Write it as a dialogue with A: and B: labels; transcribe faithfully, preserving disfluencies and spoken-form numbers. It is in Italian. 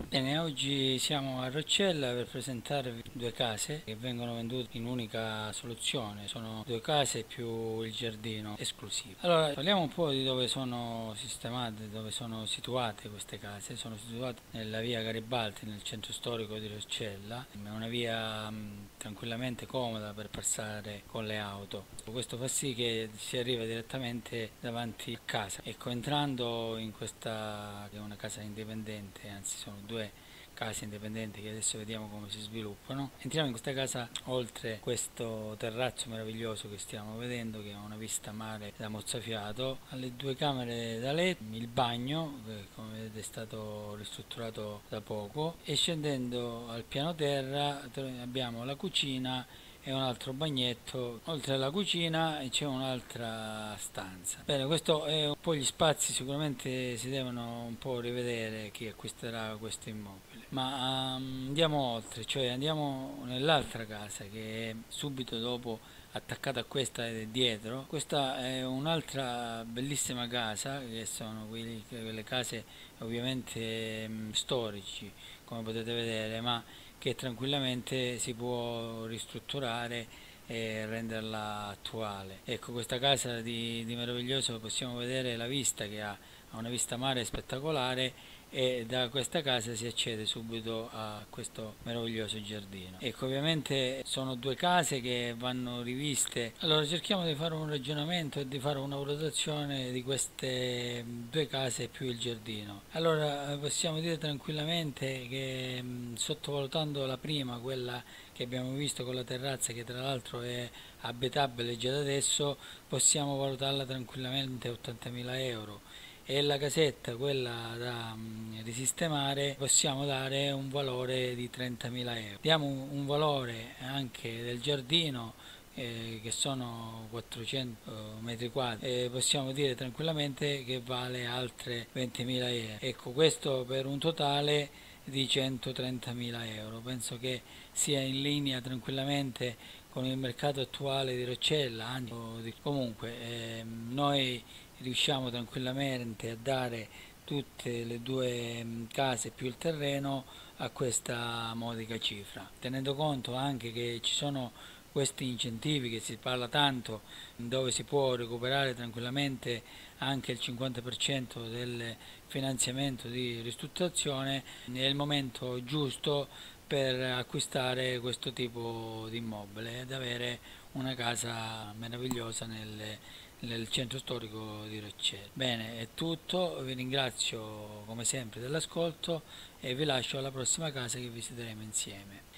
A: Bene, oggi siamo a Roccella per presentarvi due case che vengono vendute in unica soluzione. Sono due case più il giardino esclusivo. Allora, parliamo un po' di dove sono sistemate, dove sono situate queste case. Sono situate nella via Garibaldi, nel centro storico di Roccella. È una via mh, tranquillamente comoda per passare con le auto. Questo fa sì che si arriva direttamente davanti a casa. Ecco, entrando in questa, che è una casa indipendente, anzi sono due case indipendenti che adesso vediamo come si sviluppano. Entriamo in questa casa, oltre questo terrazzo meraviglioso che stiamo vedendo, che ha una vista mare da mozzafiato, alle due camere da letto, il bagno che come vedete è stato ristrutturato da poco, e scendendo al piano terra abbiamo la cucina e un altro bagnetto. Oltre alla cucina c'è un'altra stanza. Bene, questo è un po' gli spazi, sicuramente si devono un po' rivedere chi acquisterà questo immobile. Ma um, andiamo oltre, cioè andiamo nell'altra casa che è subito dopo, attaccata a questa ed è dietro. Questa è un'altra bellissima casa, che sono quelli, quelle case ovviamente um, storici, come potete vedere, ma che tranquillamente si può ristrutturare e renderla attuale. Ecco, questa casa di, di meraviglioso, possiamo vedere la vista che ha, ha una vista mare spettacolare, e da questa casa si accede subito a questo meraviglioso giardino. Ecco, ovviamente sono due case che vanno riviste. Allora cerchiamo di fare un ragionamento e di fare una valutazione di queste due case più il giardino. Allora possiamo dire tranquillamente che mh, sottovalutando la prima, quella che abbiamo visto con la terrazza, che tra l'altro è abitabile già da adesso, possiamo valutarla tranquillamente ottantamila euro, e la casetta, quella da um, risistemare, possiamo dare un valore di trentamila euro. Diamo un, un valore anche del giardino, eh, che sono quattrocento metri quadri, e possiamo dire tranquillamente che vale altre ventimila euro. Ecco, questo per un totale di centotrentamila euro. Penso che sia in linea tranquillamente con il mercato attuale di Roccella. Comunque ehm, noi riusciamo tranquillamente a dare tutte le due mh, case più il terreno a questa modica cifra, tenendo conto anche che ci sono questi incentivi che si parla tanto, dove si può recuperare tranquillamente anche il cinquanta per cento del finanziamento di ristrutturazione. È il momento giusto per acquistare questo tipo di immobile ed avere una casa meravigliosa nel, nel centro storico di Roccella. Bene, è tutto, vi ringrazio come sempre dell'ascolto e vi lascio alla prossima casa che visiteremo insieme.